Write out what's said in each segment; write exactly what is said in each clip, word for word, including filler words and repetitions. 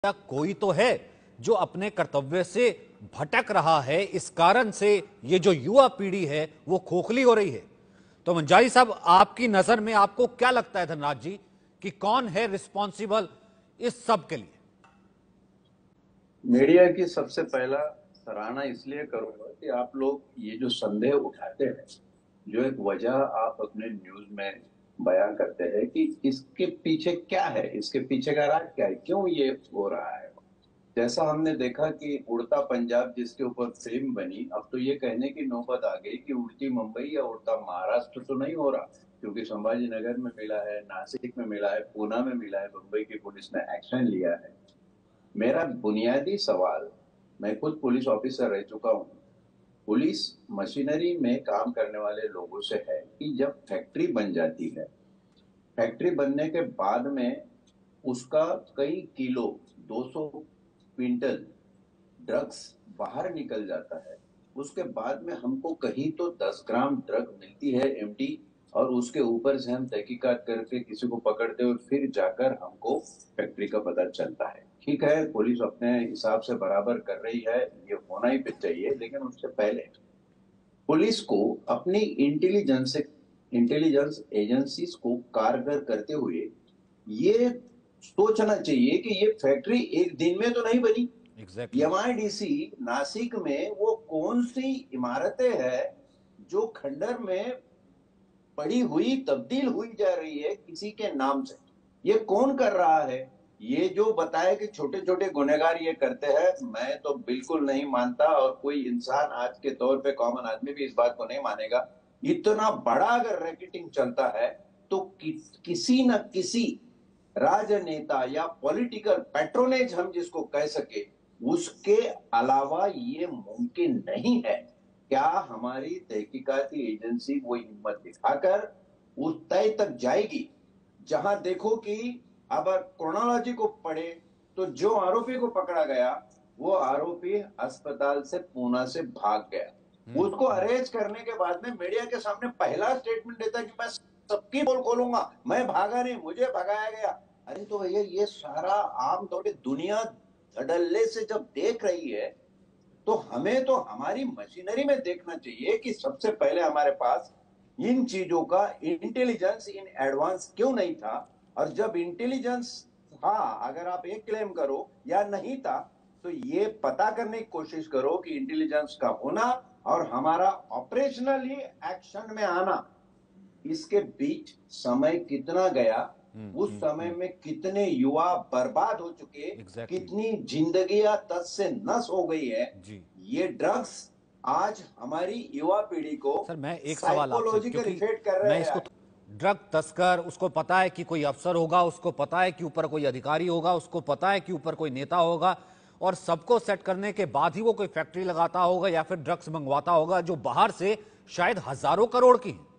या कोई तो है जो अपने कर्तव्य से भटक रहा है। इस कारण से ये जो युवा पीढ़ी है वो खोखली हो रही है। तो मंजारी साहब, आपकी नजर में आपको क्या लगता है धनराज जी कि कौन है रिस्पॉन्सिबल इस सब के लिए? मीडिया की सबसे पहला सराहना इसलिए करूंगा कि आप लोग ये जो संदेह उठाते हैं, जो एक वजह आप अपने न्यूज में बयान करते हैं कि इसके पीछे क्या है, इसके पीछे का राज क्या है, क्यों ये हो रहा है। जैसा हमने देखा कि उड़ता पंजाब जिसके ऊपर फिल्म बनी, अब तो ये कहने की नौबत आ गई कि उड़ती मुंबई या उड़ता महाराष्ट्र तो नहीं हो रहा, क्योंकि संभाजी नगर में मिला है, नासिक में मिला है, पूना में मिला है, मुंबई की पुलिस ने एक्शन लिया है। मेरा बुनियादी सवाल, मैं खुद पुलिस ऑफिसर रह चुका हूँ, पुलिस मशीनरी में काम करने वाले लोगों से है कि जब फैक्ट्री बन जाती है, फैक्ट्री बनने के बाद में उसका कई किलो दो सौ क्विंटल ड्रग्स बाहर निकल जाता है, उसके बाद में हमको कहीं तो दस ग्राम ड्रग मिलती है एमडी, और उसके ऊपर से हम तहकीकात करके किसी को पकड़ते और फिर जाकर हमको फैक्ट्री का पता चलता है। ठीक है, पुलिस अपने हिसाब से बराबर कर रही है, ये होना ही चाहिए, लेकिन उससे पहले पुलिस को अपनी इंटेलिजेंस इंटेलिजेंस एजेंसीज को कारगर करते हुए ये सोचना चाहिए कि ये फैक्ट्री एक दिन में तो नहीं बनी। एग्जैक्टली। एमआईडीसी नासिक में वो कौन सी इमारतें हैं जो खंडर में पड़ी हुई तब्दील हुई जा रही है किसी के नाम से, ये कौन कर रहा है? ये जो बताए कि छोटे छोटे गुनहगार ये करते हैं, मैं तो बिल्कुल नहीं मानता, और कोई इंसान आज के तौर पे कॉमन आदमी भी इस बात को नहीं मानेगा। इतना बड़ा अगर रैकेटिंग चलता है तो कि, किसी न किसी राजनेता या पॉलिटिकल पैट्रोनेज हम जिसको कह सके, उसके अलावा ये मुमकिन नहीं है। क्या हमारी तहकीकाती एजेंसी वो हिम्मत दिखाकर उस तय तक जाएगी जहां देखो कि अब क्रोनोलॉजी को पढ़े तो जो आरोपी को पकड़ा गया वो आरोपी अस्पताल से पूना से भाग गया, उसको अरेस्ट करने के बाद में मीडिया के सामने पहला स्टेटमेंट देता कि मैं सबकी पोल खोलूंगा, मैं भागा नहीं, मुझे भगाया गया। अरे तो भैया, ये सारा आमतौर पर दुनिया धड़ल्ले से जब देख रही है तो हमें तो हमारी मशीनरी में देखना चाहिए कि सबसे पहले हमारे पास इन चीजों का इंटेलिजेंस इन एडवांस क्यों नहीं था। और जब इंटेलिजेंस था, अगर आप एक क्लेम करो या नहीं था, तो ये पता करने की कोशिश करो कि इंटेलिजेंस का होना और हमारा ऑपरेशनली एक्शन में आना, इसके बीच समय कितना गया, उस समय में कितने युवा बर्बाद हो चुके, exactly. कितनी जिंदगियां तस से नस हो गई है जी। ये ड्रग्स आज हमारी युवा पीढ़ी को सर, मैं एक सवाल आपसे, साइकोलॉजिकल क्योंकि इफेक्ट कर रहे मैं हैं। इसको, ड्रग तस्कर, उसको पता है कि कोई अफसर होगा, उसको पता है कि ऊपर कोई अधिकारी होगा, उसको पता है कि ऊपर कोई नेता होगा, और सबको सेट करने के बाद ही वो कोई फैक्ट्री लगाता होगा या फिर ड्रग्स मंगवाता होगा जो बाहर से शायद हजारों करोड़ की है।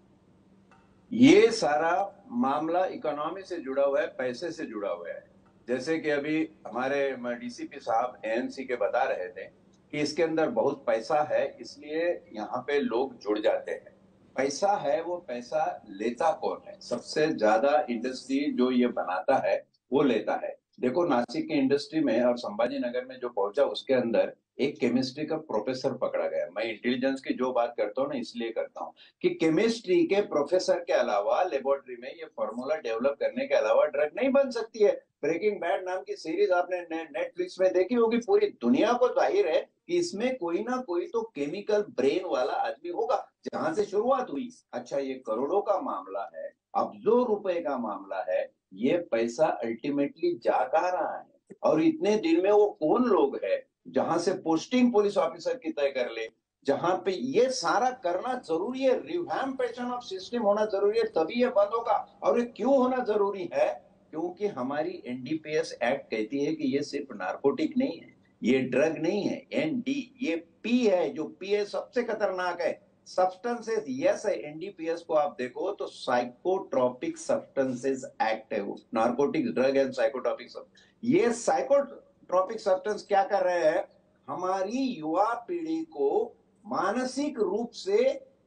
ये सारा मामला इकोनॉमी से जुड़ा हुआ है, पैसे से जुड़ा हुआ है। जैसे कि अभी हमारे डीसीपी साहब एएनसी के बता रहे थे कि इसके अंदर बहुत पैसा है, इसलिए यहाँ पे लोग जुड़ जाते हैं। पैसा है, वो पैसा लेता कौन है? सबसे ज्यादा इंडस्ट्री जो ये बनाता है वो लेता है। देखो, नासिक की इंडस्ट्री में और संभाजी नगर में जो पहुंचा, उसके अंदर एक केमिस्ट्री का प्रोफेसर पकड़ा गया। मैं इंटेलिजेंस की जो बात करता हूँ ना, इसलिए करता हूँ कि केमिस्ट्री के प्रोफेसर के अलावा लेबोरेटरी में ये फॉर्मूला डेवलप करने के अलावा ड्रग नहीं बन सकती है। ब्रेकिंग बैड नाम की सीरीज आपने ने, नेटफ्लिक्स में देखी होगी। पूरी दुनिया को जाहिर है कि इसमें कोई ना कोई तो केमिकल ब्रेन वाला आदमी होगा, जहां से शुरुआत हुई। अच्छा, ये करोड़ों का मामला है, अब्जों रुपए का मामला है, ये पैसा अल्टीमेटली जा कहाँ रहा है? और इतने दिन में वो कौन लोग है जहां से पोस्टिंग पुलिस ऑफिसर की तय कर ले, जहां पे ये सारा करना जरूरी है। रिवैम्पेशन ऑफ सिस्टम होना जरूरी है, तभी ये बंद होगा। और ये क्यों होना जरूरी है? क्योंकि हमारी एनडीपीएस एक्ट कहती है कि ये सिर्फ नारकोटिक नहीं है, ये ड्रग नहीं है, एनडी, ये पी है, जो पी है सबसे खतरनाक है। सब्सटेंसेस यस है, एनडीपीएस को आप देखो तो साइकोट्रोपिक सब्सटेंसेस एक्ट है वो, narcotics, drug and psychotropic substance. ये साइकोट्रोपिक सब्सटेंस क्या कर रहे हैं? हमारी युवा पीढ़ी को मानसिक रूप से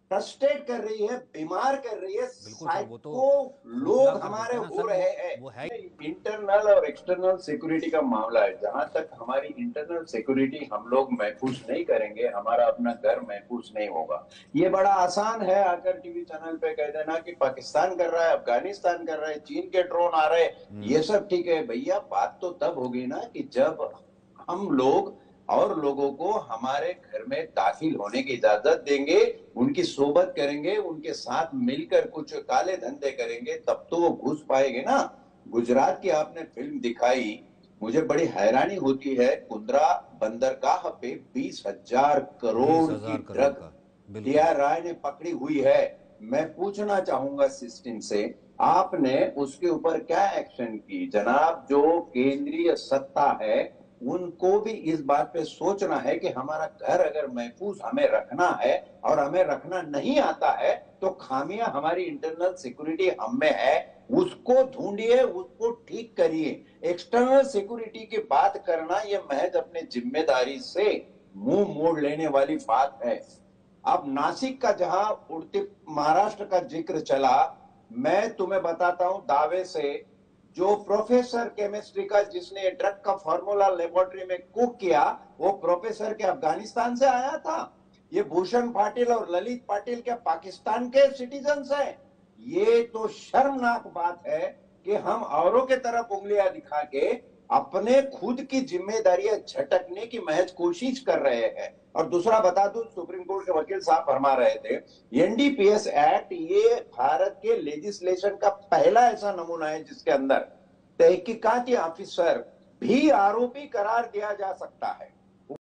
फ्रस्ट्रेट कर रही है, बीमार कर रही है, बिल्कुल सर, वो तो साइको खोखला लोग कर हमारे देता है ना हो सर, रहे वो हैं। वो है। इंटरनल और एक्सटर्नल सिक्योरिटी का मामला है, जहां तक हमारी इंटरनल सिक्योरिटी हम लोग महफूज नहीं करेंगे, हमारा अपना घर महफूज नहीं होगा। ये बड़ा आसान है आकर टीवी चैनल पे कह देना कि पाकिस्तान कर रहा है, अफगानिस्तान कर रहा है, चीन के ड्रोन आ रहे हैं, ये सब ठीक है भैया। बात तो तब होगी ना कि जब हम लोग और लोगों को हमारे घर में दाखिल होने की इजाजत देंगे, उनकी सोबत करेंगे, उनके साथ मिलकर कुछ काले धंधे करेंगे, तब तो वो घुस पाएंगे ना। गुजरात की आपने फिल्म दिखाई, मुझे बड़ी हैरानी होती है, कुंद्रा बंदरगाह पे बीस हजार बीस करोड़ की हजार करोड़ ड्रग का, बिल्कुल। टीआर राय ने पकड़ी हुई है। मैं पूछना चाहूंगा सिस्टम से, आपने उसके ऊपर क्या एक्शन की जनाब? जो केंद्रीय सत्ता है उनको भी इस बात पे सोचना है कि हमारा घर अगर महफूज हमें रखना है और हमें रखना नहीं आता है, तो खामियां हमारी इंटरनल सिक्योरिटी हम में है, उसको ढूंढिए, उसको ठीक करिए। एक्सटर्नल सिक्योरिटी की बात करना ये महज अपने जिम्मेदारी से मुंह मोड़ लेने वाली बात है। अब नासिक का जहां उड़ती महाराष्ट्र का जिक्र चला, मैं तुम्हें बताता हूं दावे से, जो प्रोफेसर केमिस्ट्री का जिसने ड्रग का फॉर्मूला लेबोरेटरी में कुक किया, वो प्रोफेसर के अफगानिस्तान से आया था। ये भूषण पाटिल और ललित पाटिल क्या पाकिस्तान के सिटीजन्स हैं? ये तो शर्मनाक बात है कि हम औरों के तरफ उंगलियां दिखा के अपने खुद की जिम्मेदारियां झटकने की महज कोशिश कर रहे हैं। और दूसरा बता दूं, सुप्रीम कोर्ट के वकील साहब फरमा रहे थे, एनडीपीएस एक्ट ये भारत के लेजिस्लेशन का पहला ऐसा नमूना है जिसके अंदर तहकीकाती ऑफिसर भी आरोपी करार दिया जा सकता है।